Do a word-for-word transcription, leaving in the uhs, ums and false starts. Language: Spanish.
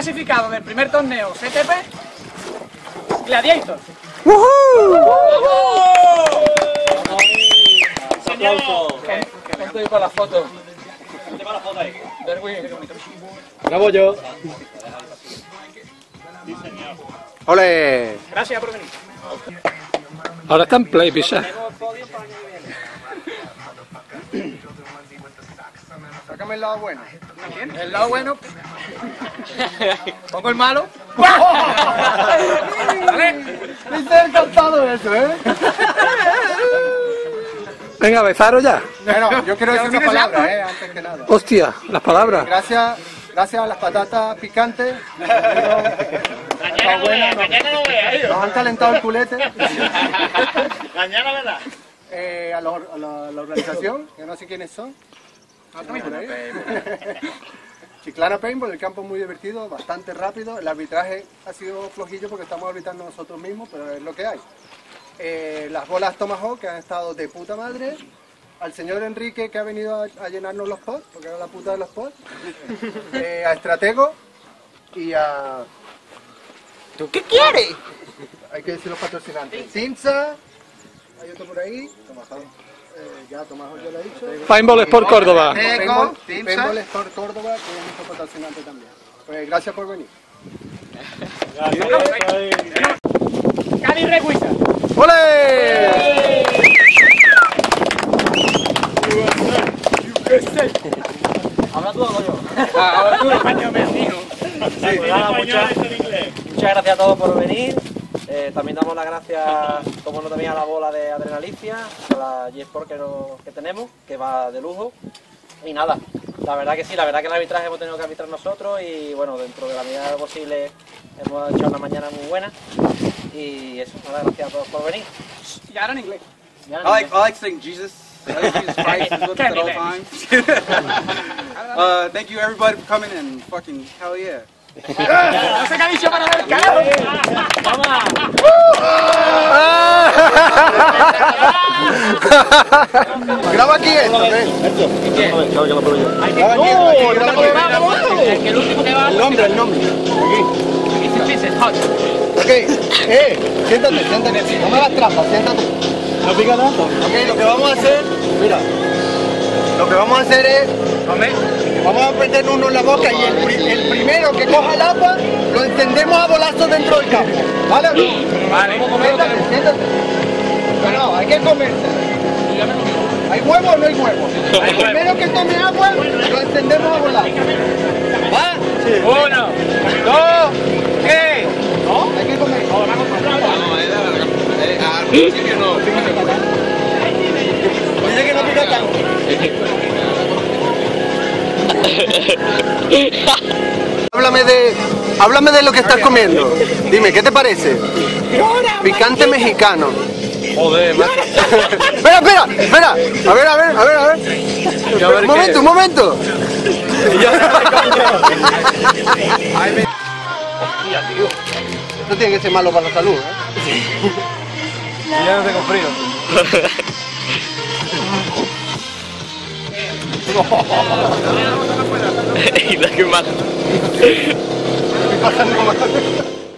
clasificado del primer torneo C T P, Gladiator. ¡Aplauso! Estoy para la foto. Bravo yo. ¡Ole! Gracias por venir. Ahora está en play, pisa. Sácame el lado bueno. El lado bueno. Pongo el malo. ¿Vale? Dice el cantado eso, ¿eh? Venga, besaros ya. Bueno, yo quiero decir una palabra, ¿eh? Antes que nada. Hostia, las palabras. Gracias, gracias a las patatas picantes. Mañana no veas, mañana no veas. Nos han calentado el culete. Mañana verás. Eh, a, la, a la- la organización, que no sé quiénes son. Por ahí. Chiclana Paintball, el campo es muy divertido, bastante rápido. El arbitraje ha sido flojillo porque estamos arbitrando nosotros mismos, pero es lo que hay. Eh, las bolas Tomahawk, que han estado de puta madre. Al señor Enrique, que ha venido a, a llenarnos los pods, porque era la puta de los pods. Eh, a Estratego y a... ¿Tú qué quieres? Hay que decir los patrocinantes. Cinza, hay otro por ahí. Tomahawk. Eh, ya, Tomahawk ya lo he dicho. Paintball Sport Córdoba. Paintball, Paintball Sport Córdoba, que es nuestro patrocinante también. Pues gracias por venir. Cádiz Reguita. ¡Ole! Habla tú o hablo yo. Ahora tú, español, me dijo. Pues nada, muchas, muchas gracias a todos por venir. Eh, también damos las gracias, como no tenía la bola de Adrenalicia, a la G-Sport que, no- que tenemos, que va de lujo. Y nada, la verdad que sí, la verdad que el arbitraje hemos tenido que arbitrar nosotros y bueno, dentro de la medida de lo posible hemos hecho una mañana muy buena. Y eso, nada, gracias a todos por venir. Y ahora en inglés. Ya I no- like I like saying Jesus. I like Jesus Christ is with us at all times. uh, thank you everybody for coming and fucking hell yeah. No sé qué ha dicho para ver carajo. Graba aquí esto, ¿eh? Graba aquí esto, aquí, graba aquí. El último que va. El nombre, el nombre. Aquí. Ok, eh, siéntate, siéntate. No me hagas trampa, siéntate. No pica tanto. Ok, lo que vamos a hacer, mira. Lo que vamos a hacer es, vamos a meter uno en la boca y el, pri- el primero que coja el agua lo encendemos a bolazos dentro del campo. ¿Vale? Vale. Siéntate, siéntate. No, no, hay que comerse. ¿Hay huevo o no hay huevo? El primero que tome agua lo encendemos a volar. ¿Va? Uno, dos, tres. Hay que comer. Al principio no. Dice que no pica tanto. Háblame de, háblame de lo que estás comiendo. Dime, ¿qué te parece? Picante mexicano. Joder, macho. Espera, espera, espera. A ver, a ver, a ver, a ver. Un momento, un momento. Esto tiene que ser malo para la salud, ¿eh? Ya no tengo frío. Y la que más. Estoy pasando mal.